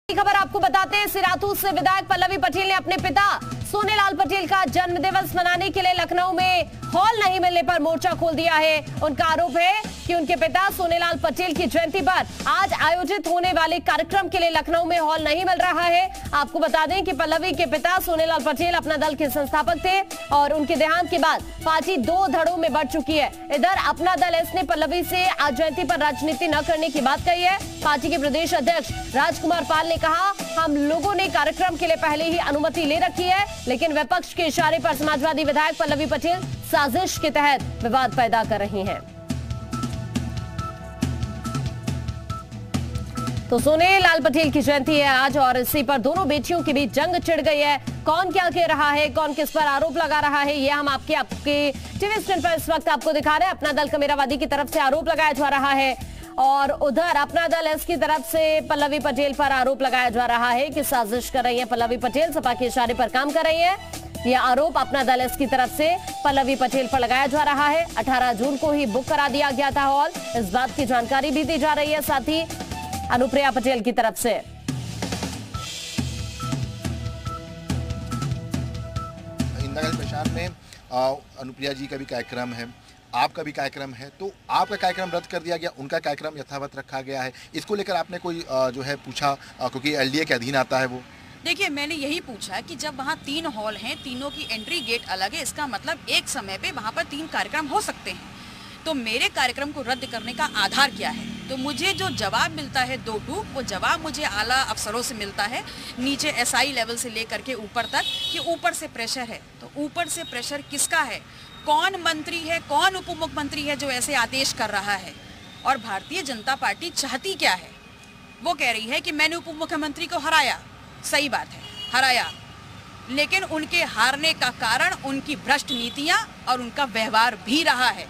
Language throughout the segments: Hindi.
खबर आपको बताते हैं, सिराथू से विधायक पल्लवी पटेल ने अपने पिता सोनेलाल पटेल का जन्मदिवस मनाने के लिए लखनऊ में हॉल नहीं मिलने पर मोर्चा खोल दिया है। उनका आरोप है कि उनके पिता सोनेलाल पटेल की जयंती पर आज आयोजित होने वाले कार्यक्रम के लिए लखनऊ में हॉल नहीं मिल रहा है। आपको बता दें कि पल्लवी के पिता सोनेलाल पटेल अपना दल के संस्थापक थे और उनके देहांत के बाद पार्टी दो धड़ों में बढ़ चुकी है। इधर अपना दल एस ने पल्लवी से आज जयंती पर राजनीति न करने की बात कही है। पार्टी के प्रदेश अध्यक्ष राजकुमार पाल ने कहा, हम लोगों ने कार्यक्रम के लिए पहले ही अनुमति ले रखी है, लेकिन विपक्ष के इशारे पर समाजवादी विधायक पल्लवी पटेल साजिश के तहत विवाद पैदा कर रही हैं। तो सोनेलाल पटेल की जयंती है आज और इसी पर दोनों बेटियों के बीच जंग छिड़ गई है। कौन क्या कह रहा है, कौन किस पर आरोप लगा रहा है, ये हम आपके टीवी स्क्रीन पर इस वक्त आपको दिखा रहे हैं। अपना दल कमेरावादी की तरफ से आरोप लगाया जा रहा है और उधर अपना दल एस की तरफ से पल्लवी पटेल पर आरोप लगाया जा रहा है कि साजिश कर रही है पल्लवी पटेल, सपा के इशारे पर काम कर रही है। यह आरोप अपना दल एस की तरफ से पल्लवी पटेल पर लगाया जा रहा है। 18 जून को ही बुक करा दिया गया था हॉल, इस बात की जानकारी भी दी जा रही है साथ ही अनुप्रिया पटेल की तरफ से। इंदिरा प्रशांत में अनुप्रिया जी का भी कार्यक्रम है, आपका भी कार्यक्रम है, तो आपका कार्यक्रम रद्द कर दिया गया, उनका कार्यक्रम यथावत रखा गया है। इसको लेकर आपने कोई जो है पूछा, क्योंकि एलडीए के अधीन आता है वो? देखिए, मैंने यही पूछा कि जब वहाँ 3 हॉल हैं, तीनों की एंट्री गेट अलग है, इसका मतलब एक समय पे वहाँ पर 3 कार्यक्रम हो सकते हैं। तो मेरे कार्यक्रम को रद्द करने का आधार क्या है? तो मुझे जो जवाब मिलता है 2 टूक, वो जवाब मुझे आला अफसरों से मिलता है, नीचे एसआई लेवल से लेकर के ऊपर तक, कि ऊपर से प्रेशर है। तो ऊपर से प्रेशर किसका है? कौन मंत्री है, कौन उप मुख्यमंत्री है जो ऐसे आदेश कर रहा है? और भारतीय जनता पार्टी चाहती क्या है? वो कह रही है कि मैंने उप मुख्यमंत्री को हराया। सही बात है, हराया, लेकिन उनके हारने का कारण उनकी भ्रष्ट नीतियां और उनका व्यवहार भी रहा है।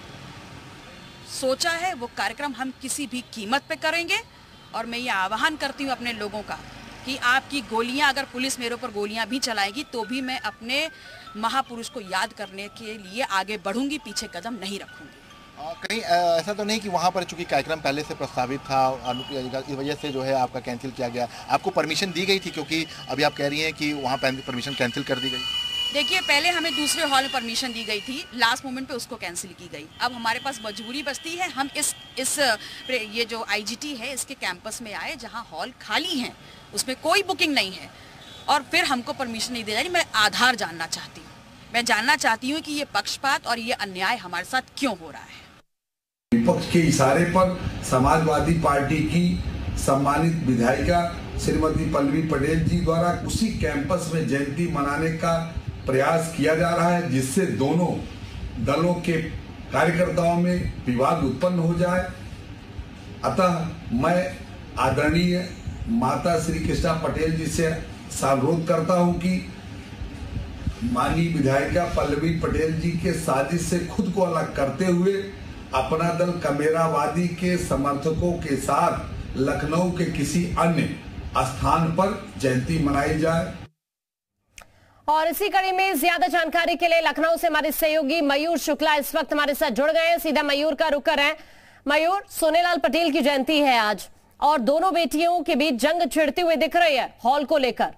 सोचा है वो कार्यक्रम हम किसी भी कीमत पे करेंगे। और मैं ये आह्वान करती हूँ अपने लोगों का कि आपकी गोलियां, अगर पुलिस मेरे ऊपर गोलियां भी चलाएगी तो भी मैं अपने महापुरुष को याद करने के लिए आगे बढ़ूंगी, पीछे कदम नहीं रखूंगी। कहीं ऐसा तो नहीं कि वहाँ पर चूंकि कार्यक्रम पहले से प्रस्तावित था अनुप्रिया जी का, इस वजह से जो है आपका कैंसिल किया गया? आपको परमिशन दी गई थी? क्योंकि अभी आप कह रही हैं कि वहाँ परमिशन कैंसिल कर दी गई। देखिए, पहले हमें दूसरे हॉल में परमिशन दी गई थी, लास्ट मोमेंट पे उसको कैंसिल की गई। अब हमारे पास मजबूरी बचती है, हम इस ये जो आईजीटी है इसके कैंपस में आए जहां हॉल खाली है, उसमें कोई बुकिंग नहीं है, और फिर हमको परमिशन नहीं दी जा रही। मैं आधार जानना चाहती हूँ, मैं जानना चाहती हूँ कि ये पक्षपात और ये अन्याय हमारे साथ क्यों हो रहा है। विपक्ष के इशारे पर समाजवादी पार्टी की सम्मानित विधायिका श्रीमती पल्लवी पटेल जी द्वारा उसी कैंपस में जयंती मनाने का प्रयास किया जा रहा है, जिससे दोनों दलों के कार्यकर्ताओं में विवाद उत्पन्न हो जाए। अतः मैं आदरणीय माता श्री कृष्णा पटेल जी से अनुरोध करता हूं कि माननीय विधायिका पल्लवी पटेल जी के साजिश से खुद को अलग करते हुए अपना दल कमेरावादी के समर्थकों के साथ लखनऊ के किसी अन्य स्थान पर जयंती मनाई जाए। और इसी कड़ी में ज्यादा जानकारी के लिए लखनऊ से हमारे सहयोगी मयूर शुक्ला इस वक्त हमारे साथ जुड़ गए हैं। सीधा मयूर का रुख कर रहे हैं। मयूर, सोनेलाल पटेल की जयंती है आज और दोनों बेटियों के बीच जंग छिड़ती हुई दिख रही है हॉल को लेकर।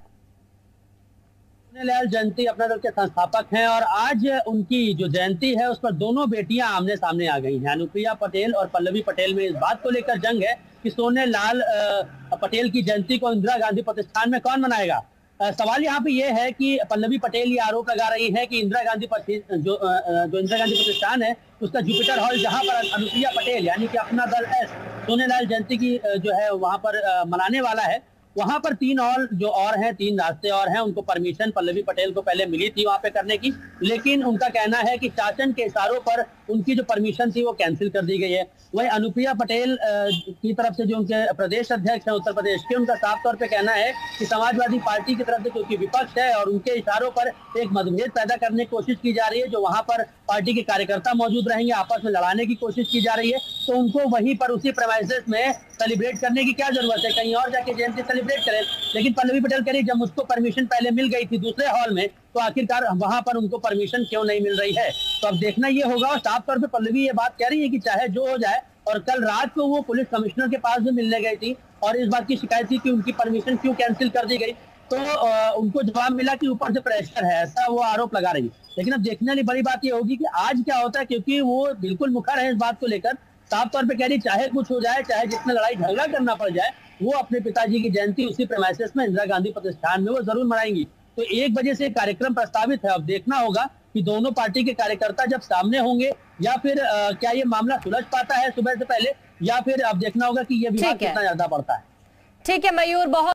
सोनेलाल जयंती अपना दल के संस्थापक हैं और आज उनकी जो जयंती है उस पर दोनों बेटियां आमने सामने आ गई हैं। अनुप्रिया पटेल और पल्लवी पटेल में इस बात को लेकर जंग है कि सोनेलाल पटेल की जयंती को इंदिरा गांधी प्रतिष्ठान में कौन मनाएगा। सवाल यहाँ पे ये है कि पल्लवी पटेल ये आरोप लगा रही है कि इंदिरा गांधी जो इंदिरा गांधी प्रतिष्ठान है उसका जुपिटर हॉल, जहां पर अनुप्रिया पटेल यानी कि अपना दल एस सोनेलाल जयंती की जो है वहां पर मनाने वाला है, वहां पर 3 और जो और हैं, 3 रास्ते और हैं, उनको परमिशन पल्लवी पटेल को पहले मिली थी वहां पे करने की, लेकिन उनका कहना है कि शासन के इशारों पर उनकी जो परमिशन थी वो कैंसिल कर दी गई है। वही अनुप्रिया पटेल की तरफ से जो उनके प्रदेश अध्यक्ष हैं उत्तर प्रदेश के, उनका साफ तौर पे कहना है कि समाजवादी पार्टी की तरफ से क्योंकि विपक्ष है और उनके इशारों पर एक मतभेद पैदा करने की कोशिश की जा रही है, जो वहां पर पार्टी के कार्यकर्ता मौजूद रहेंगे, आपस में लड़ाने की कोशिश की जा रही है, तो उनको वहीं पर उसी प्रेमाइसेस में सेलिब्रेट करने की क्या जरूरत है, कहीं और जाके जयंती सेलिब्रेट करें। लेकिन पल्लवी पटेल कह रही जब मुझको परमिशन पहले मिल गई थी दूसरे हॉल में, तो आखिरकार वहां पर उनको परमिशन क्यों नहीं मिल रही है। तो अब देखना ये होगा। और साफ तौर पे पल्लवी ये बात कह रही है कि चाहे जो हो जाए, और कल रात को वो पुलिस कमिश्नर के पास भी मिलने गई थी और इस बात की शिकायत थी कि उनकी परमिशन क्यों कैंसिल कर दी गई। तो उनको जवाब मिला कि ऊपर से प्रेशर है, ऐसा वो आरोप लगा रही। लेकिन अब देखने वाली बड़ी बात ये होगी कि आज क्या होता है, क्योंकि वो बिल्कुल मुखर है इस बात को लेकर, साफ तौर पे कह रही चाहे कुछ हो जाए, चाहे जितना लड़ाई झगड़ा करना पड़ जाए, वो अपने पिताजी की जयंती उसी प्रेमाइसेस में इंदिरा गांधी प्रतिष्ठान में वो जरूर मनाएंगी। तो 1 बजे से कार्यक्रम प्रस्तावित है। अब देखना होगा कि दोनों पार्टी के कार्यकर्ता जब सामने होंगे या फिर क्या ये मामला सुलझ पाता है सुबह से पहले, या फिर अब देखना होगा कि ये विवाद कितना ज्यादा बढ़ता है। ठीक है मयूर, बहुत